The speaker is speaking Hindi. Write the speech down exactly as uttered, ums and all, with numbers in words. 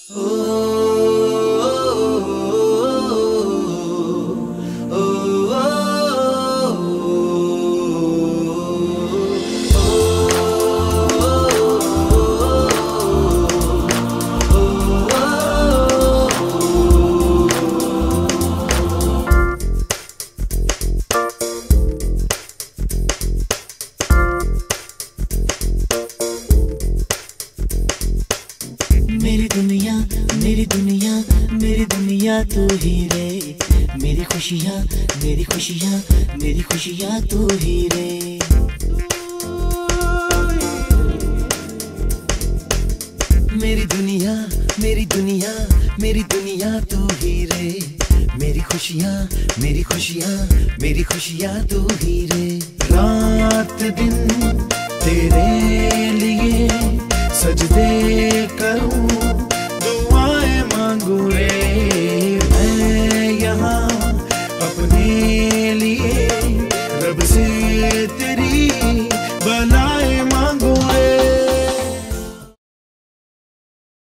मेरी दुनिया मेरी दुनिया मेरी दुनिया तू ही रे, मेरी खुशियाँ मेरी खुशियाँ मेरी खुशियाँ तू ही रे। मेरी दुनिया मेरी दुनिया मेरी दुनिया तू ही रे, मेरी खुशियाँ मेरी खुशियाँ मेरी खुशियाँ तू ही रे। रात दिन तेरे लिए सजदे करूं